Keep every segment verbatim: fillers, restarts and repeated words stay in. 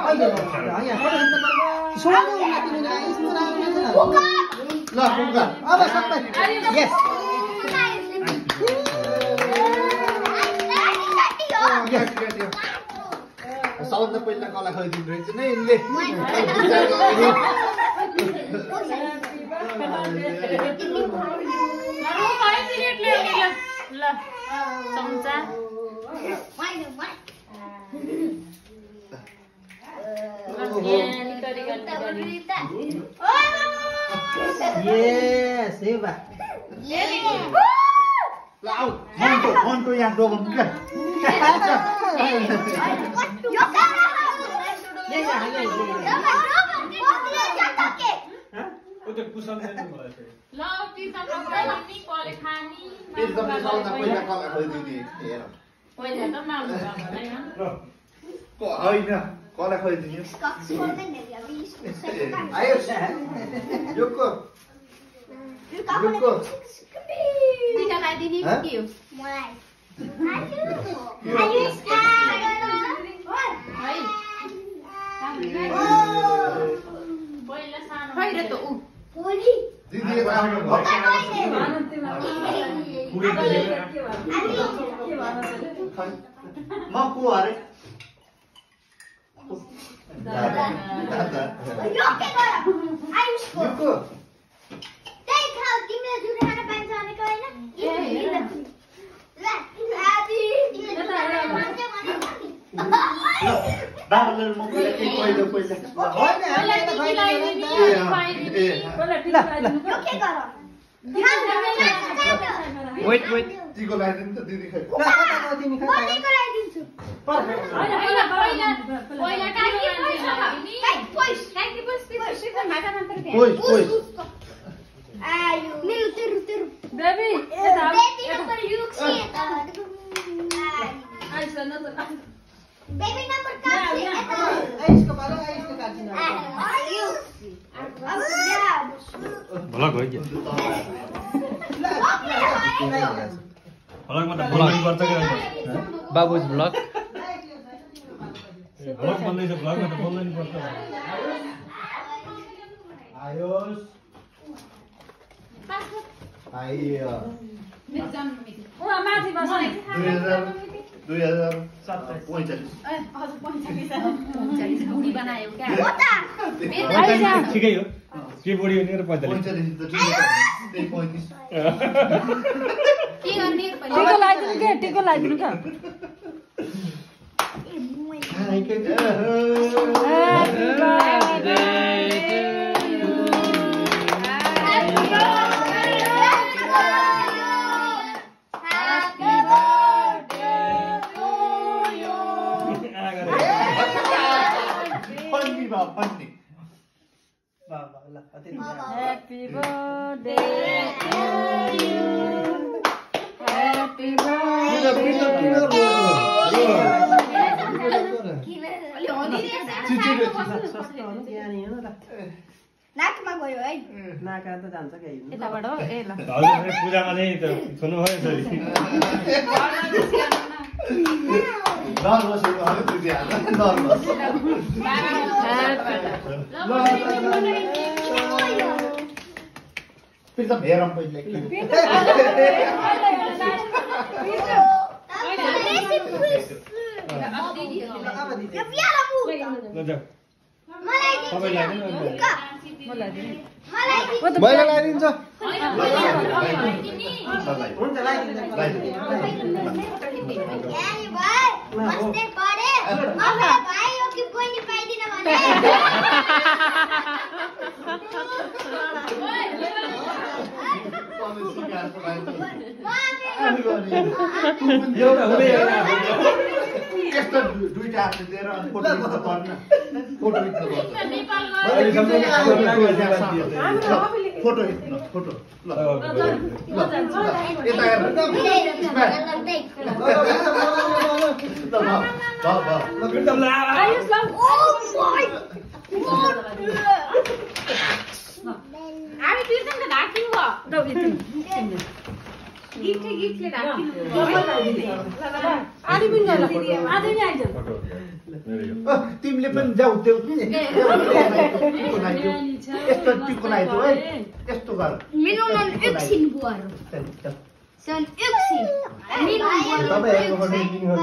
ल कुका अब सबै यस सबभन्दा पहिला कला खाइदिनु रहेछ नि यसले ल चम्चा यस हे बा ल आउ मनको मनको यहाँ डोबम के होइन कला खोइदिनु आयो युको युको टीका लगाइदिने के हो मलाई पहिला सानो खैर त उ भोलि दिदीले राम्रो म को अरे दादा दादा यो के गर आयुषको युको त्यही खाऊ तिमीले जुन खाना पाइन्छ भनेको हैन ल आदि तिमीले दादाले म पहिला के पहिलो पहिला होइन पहिला टिका लगाइदिने खुवाइदिने पहिला यो के गर वेट वेट टिको लगाइदिनु त दिदी खै म टिको लगाइदिन्छु हैन पहिला पहिला पहिला टिका लगाइदिने पोइस काकी बस सिस्टम माटा मात्र के पोइस पोइस आयो मेरो तेरो तेरो बेबी बेबी नम्बर युक्सी यता आइस न त बेबी नम्बर काट्छ यता आइसको बारे आइसको काट्दिनु आयो अब जा भलक हो के भलक मतलब भलक गर्छ के बाबुज ब्लग भलक भन्दैछ भलक त बोल्नै नि पर्छ आयोस आइयो ओ माथि बस दुई हजार दुई हजार पैँचालिस बुढी बनायो क्या ठिकै हो के बुढी हुने र पैँतालिस पैँचालिस त ठिकै छ त्यही पैँतिस के गर्ने टिको लगाइदिनु के टिको लगाइदिनु क्या Happy birthday to you. Happy नाकमा गयो है नाका त जान्छ के यताबाट हो ए ल हजुर पूजामा चाहिँ त सुन्नु भयो यसरी नर्भस हो अरे दिदी हाल नर्भस फेरि त हेरौँ पहिले मलाई सबैलाई पनि मलाई दिनु मलाई मैले लगाइदिन्छ हुन्छ ए भाइ बस्ने परे मलाई भाइ हो कि बहिनी पाइदिन भने एउटा हुँदै यस्तो दुईटा हात दिएर अनि फोटो खिच्न पर्न फोटो खिच्न पर्छ फोटो खिच्न फोटो ल यता हेर्नु हामी बिर्सन त ढाकिनु भयो दौ यति गिफ्ट गिफ्टले ढाकिनु आदि पनि गयो आदि नि आइज फोटो मेरो यो तिमीले पनि जाऊ त्यो टिको लगाइदियो यस्तो टिको लगाइदियो है यस्तो गर मिलाउन एकछिन बुवाहरू सन एकछिन मिलाउन तपाईँहरूको पनि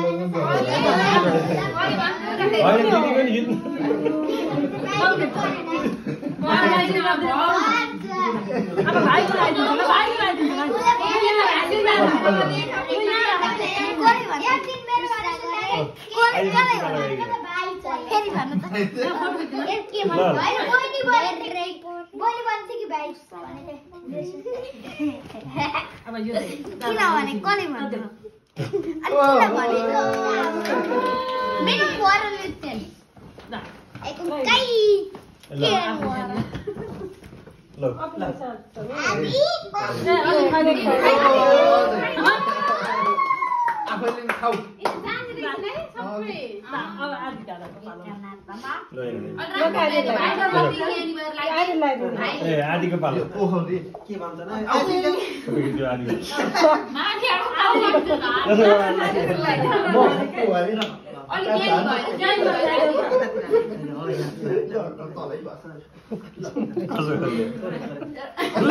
होइन दिदी पनि हिँड्नु अब भाइको लगाइदिनु ल भाइको लगाइदिनु फेरि भन्नु त के भन्नु होइन बहिनी बहिनी बहिनी भन्छ कि भाइ अब यो किनभने कसले भन्छ अनि किन भनेको मेरो बुवाले नृत्य एकदम काई ल ल आफैले खाऊ ए आदिको पालो ओहो रे के भन्छ न त्यो आदि म को अरे न तलै बस ल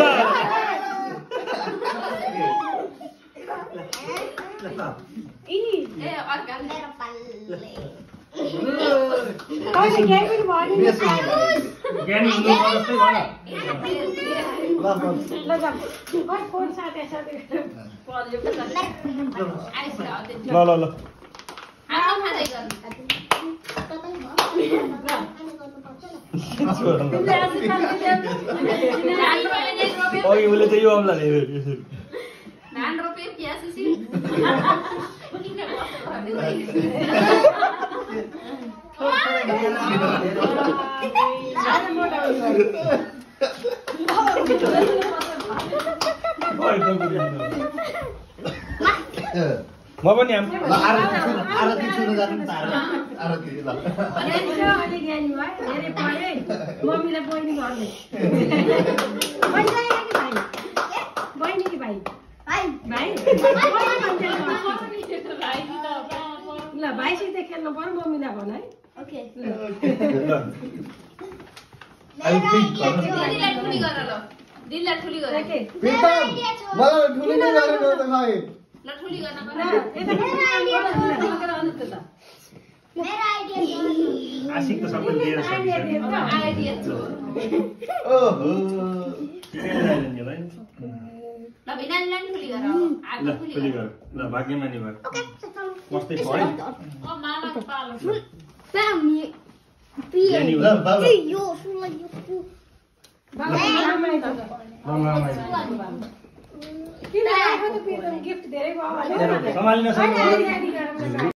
मेरो पाल्ले ज्ञानी हुनु जस्तै भयो ल ल ल अघि उसले चाहिँ यो औँला धान रोपेर क्या सुसी म पनि आम आरती आरती सुन्नु जानु नि त आरती ल मम्मीलाई बहिनी गर्ने बहिनी कि भाइ भाइ भाइ ल भाइसित खेल्नु पर्यो मम्मीलाई भन है ओके दिदीलाई ठुली गर ल दिदीलाई ठुली गर के प्रितम मलाई ठुली नै गरेको त खै ल ठुली गर्न ल पर्छ यता अन्त त मेरो आइडिया आशिक त सबै दिएर आइडिया दिएर त आइडिया छु ओहो ल भिनानीलाई ठुली गर अब आगो ठुली ठुली गर गर ल भाग्यमानी भयो मस्तै भयो है ओ मामाको पालो पामी पिए ज्ञानी ल हुनु बाबा यो सुन यो बाबा रामाइ त रमामाई किन आएको त गिफ्ट धेरै भयो भने सम्हालिन सक्नु होइन